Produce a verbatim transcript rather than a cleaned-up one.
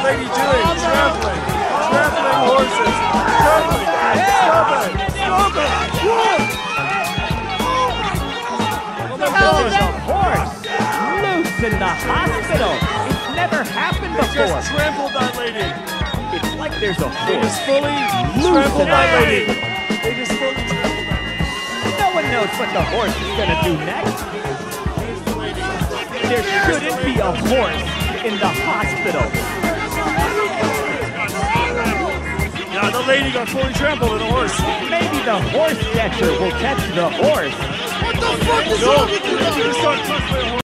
lady doing? Trampling. Trampling horses. Trampling. Stop it. Stop it. What the hell is that horse? Loose in the hospital. It's never happened They before. just trampled that lady. It's like there's a They horse. just fully Loose trampled in that the lady. They just fully trampled that lady. No one knows what the horse is going to do next. There shouldn't be a horse in the hospital. Yeah, the lady got fully trampled in a horse. Maybe the horse catcher will catch the horse. What the fuck is No, wrong with you guys? you just got touched by a horse.